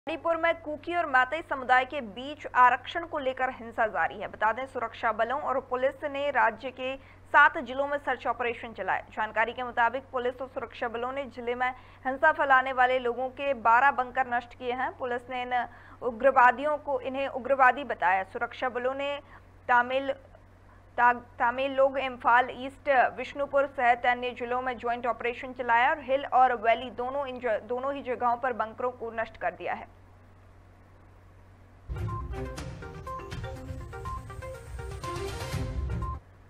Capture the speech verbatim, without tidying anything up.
मणिपुर में कुकी और मैतेई समुदाय के बीच आरक्षण को लेकर हिंसा जारी है। बता दें, सुरक्षा बलों और पुलिस ने राज्य के सात जिलों में सर्च ऑपरेशन चलाए। जानकारी के मुताबिक पुलिस और सुरक्षा बलों ने जिले में हिंसा फैलाने वाले लोगों के बारह बंकर नष्ट किए हैं। पुलिस ने इन उग्रवादियों को इन्हें उग्रवादी बताया। सुरक्षा बलों ने तमिल ता, तमिल लोग इम्फाल ईस्ट, विष्णुपुर सहित अन्य जिलों में ज्वाइंट ऑपरेशन चलाया और हिल और वैली दोनों इन दोनों ही जगहों पर बंकरों को नष्ट कर दिया है।